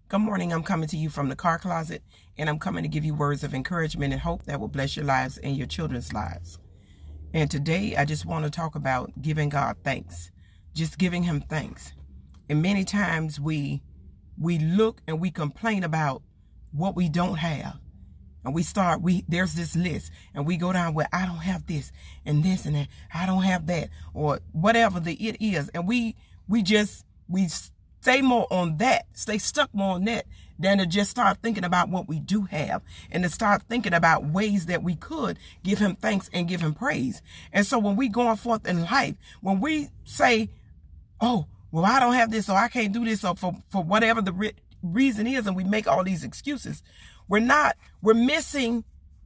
Good morning. I'm coming to you from the car closet, and I'm coming to give you words of encouragement and hope that will bless your lives and your children's lives. And today, I just want to talk about giving God thanks, just giving him thanks. And many times we look and we complain about what we don't have. And there's this list, and we go down where I don't have this and this and that. I don't have that, or whatever it is. And we stay more on that, stay stuck more on that than to just start thinking about what we do have and to start thinking about ways that we could give him thanks and give him praise. And so when we going forth in life, when we say, oh, well, I don't have this, or I can't do this, or for whatever the reason is, and we make all these excuses, we're missing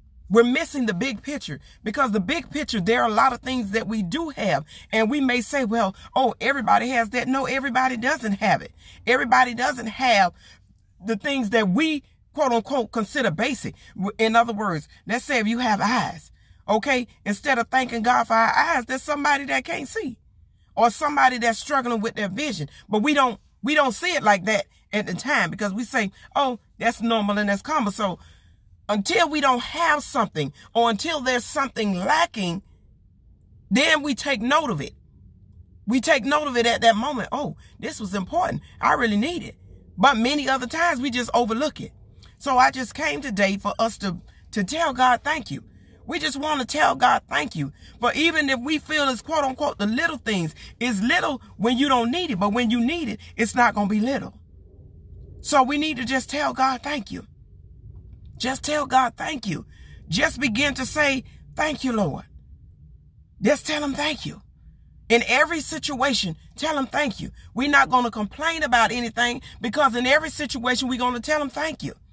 the big picture, because the big picture, there are a lot of things that we do have. And we may say, well, oh, everybody has that. No, everybody doesn't have it. Everybody doesn't have the things that we, quote unquote, consider basic. In other words, let's say if you have eyes, okay, instead of thanking God for our eyes, there's somebody that can't see, or somebody that's struggling with their vision. But we don't see it like that at the time, because we say, oh, that's normal and that's common. So until we don't have something, or until there's something lacking, then we take note of it. We take note of it at that moment. Oh, this was important. I really need it. But many other times we just overlook it. So I just came today for us to tell God thank you. We just want to tell God thank you. For even if we feel it's quote unquote the little things, it's little when you don't need it. But when you need it, it's not going to be little. So we need to just tell God thank you. Just tell God thank you. Just begin to say, thank you, Lord. Just tell him thank you. In every situation, tell him thank you. We're not going to complain about anything, because in every situation, we're going to tell him thank you.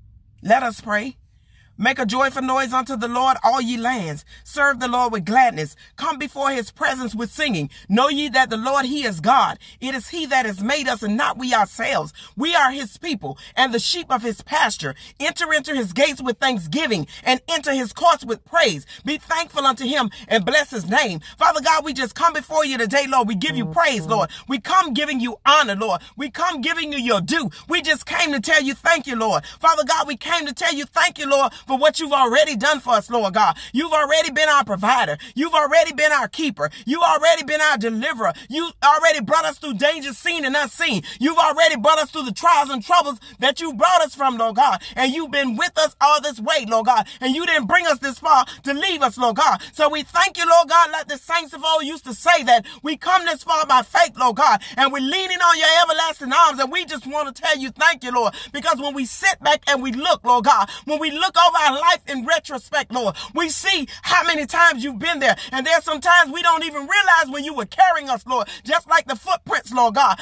Let us pray. Make a joyful noise unto the Lord, all ye lands. Serve the Lord with gladness. Come before his presence with singing. Know ye that the Lord, he is God. It is he that has made us, and not we ourselves. We are his people and the sheep of his pasture. Enter into his gates with thanksgiving, and enter his courts with praise. Be thankful unto him and bless his name. Father God, we just come before you today, Lord. We give you praise, Lord. We come giving you honor, Lord. We come giving you your due. We just came to tell you thank you, Lord. Father God, we came to tell you thank you, Lord, for what you've already done for us, Lord God. You've already been our provider. You've already been our keeper. You've already been our deliverer. You already brought us through dangers seen and unseen. You've already brought us through the trials and troubles that you brought us from, Lord God. And you've been with us all this way, Lord God. And you didn't bring us this far to leave us, Lord God. So we thank you, Lord God, like the saints of old used to say, that we come this far by faith, Lord God, and we're leaning on your everlasting arms. And we just want to tell you thank you, Lord, because when we sit back and we look, Lord God, when we look over our life in retrospect, Lord, we see how many times you've been there. And there's sometimes we don't even realize when you were carrying us, Lord, just like the footprints, Lord God,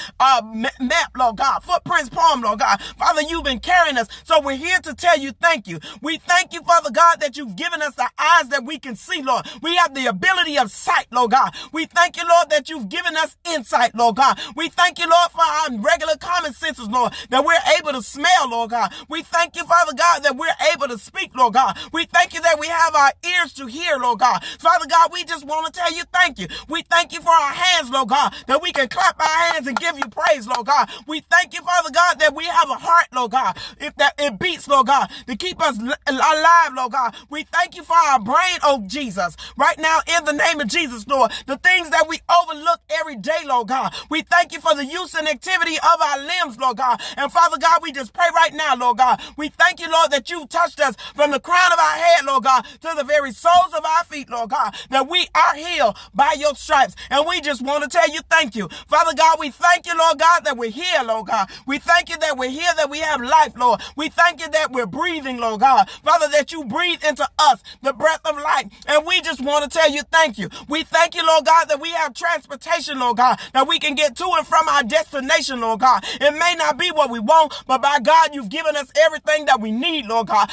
map, Lord God, footprints poem, Lord God. Father, you've been carrying us. So we're here to tell you thank you. We thank you, Father God, that you've given us the eyes that we can see, Lord. We have the ability of sight, Lord God. We thank you, Lord, that you've given us insight, Lord God. We thank you, Lord, for our regular common senses, Lord, that we're able to smell, Lord God. We thank you, Father God, that we're able to speak, Lord God. We thank you that we have our ears to hear, Lord God. Father God, we just want to tell you thank you. We thank you for our hands, Lord God, that we can clap our hands and give you praise, Lord God. We thank you, Father God, that we have a heart, Lord God, if that it beats, Lord God, to keep us alive, Lord God. We thank you for our brain, oh Jesus. Right now, in the name of Jesus, Lord, the things that we overlook every day, Lord God. We thank you for the use and activity of our limbs, Lord God. And Father God, we just pray right now, Lord God. We thank you, Lord, that you've touched us from the crown of our head, Lord God, to the very soles of our feet, Lord God, that we are healed by your stripes. And we just want to tell you thank you. Father God, we thank you, Lord God, that we're here, Lord God. We thank you that we're here, that we have life, Lord. We thank you that we're breathing, Lord God. Father, that you breathe into us the breath of life. And we just want to tell you thank you. We thank you, Lord God, that we have transportation, Lord God, that we can get to and from our destination, Lord God. It may not be what we want, but by God, you've given us everything that we need, Lord God. So we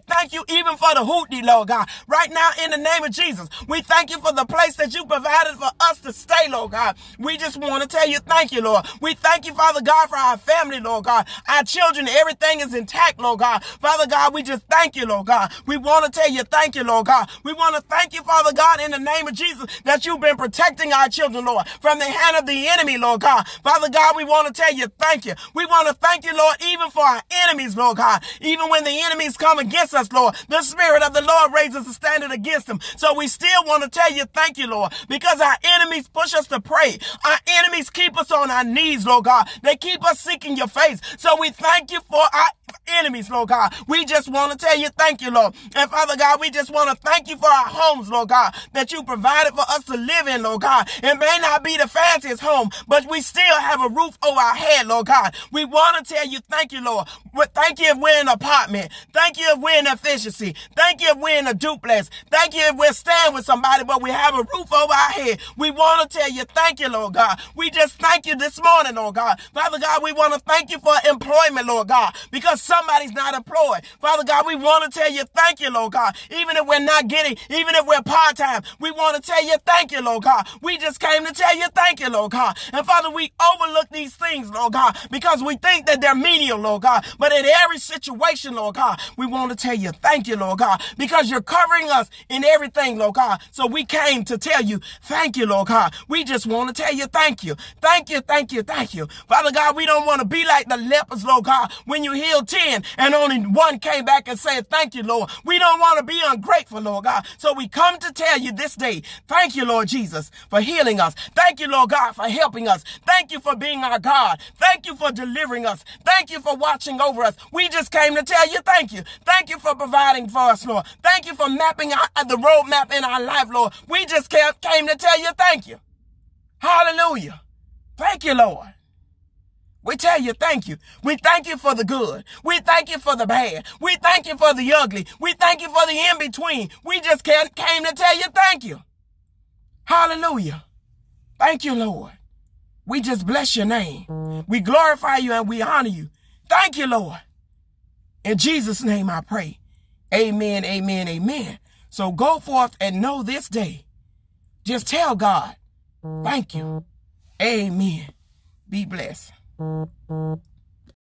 thank you even for the hootie, Lord God. Right now, in the name of Jesus, we thank you for the place that you provided for us to stay, Lord God. We just want to tell you thank you, Lord. We thank you, Father God, for our family, Lord God. Our children, everything is intact, Lord God. Father God, we just thank you, Lord God. We want to tell you thank you, Lord God. We want to thank you, Father God, in the name of Jesus, that you've been protecting our children, Lord, from the hand of the enemy, Lord God. Father God, we want to tell you thank you. We want to thank you, Lord, even for our enemies, Lord God. Even when the enemies come against us, Lord, the Spirit of the Lord raises a standard against them. So we still want to tell you thank you, Lord, because our enemies push us to pray. Our enemies keep us on our knees, Lord God. They keep us seeking your face. So we thank you for our enemies, Lord God. We just want to tell you thank you, Lord. And Father God, we just want to thank you for our homes, Lord God, that you provided for us to live in, Lord God. It may not be the fanciest home, but we still have a roof over our head, Lord God. We want to tell you thank you, Lord. Thank you if we're in an apartment. Thank you if we're in efficiency. Thank you if we're in a duplex. Thank you if we're staying with somebody, but we have a roof over our head. We want to tell you thank you, Lord God. We just thank you this morning, Lord God. Father God, we want to thank you for employment, Lord God, because somebody's not employed. Father God, we want to tell you thank you, Lord God. Even if we're not getting, even if we're part-time, we want to tell you thank you, Lord God. We just came to tell you thank you, Lord God. And Father, we overlook these things, Lord God, because we think that they're menial, Lord God. But in every situation, Lord God, we want to tell you thank you, Lord God, because you're covering us in everything, Lord God. So we came to tell you thank you, Lord God. We just want to tell you thank you. Thank you, thank you, thank you. Father God, we don't want to be like the lepers, Lord God, when you healed 10 and only one came back and said thank you, Lord. We don't want to be ungrateful, Lord God. So we come to tell you this day, thank you, Lord Jesus, for healing us. Thank you, Lord God, for helping us. Thank you for being our God. Thank you for delivering us. Thank you for watching over us. We just came to tell you thank you. Thank you for providing for us, Lord. Thank you for mapping out the roadmap in our life, Lord. We just came to tell you thank you. Hallelujah. Thank you, Lord. We tell you thank you. We thank you for the good. We thank you for the bad. We thank you for the ugly. We thank you for the in-between. We just came to tell you thank you. Hallelujah. Thank you, Lord. We just bless your name. We glorify you and we honor you. Thank you, Lord. In Jesus' name I pray. Amen, amen, amen. So go forth and know this day. Just tell God, thank you. Amen. Be blessed.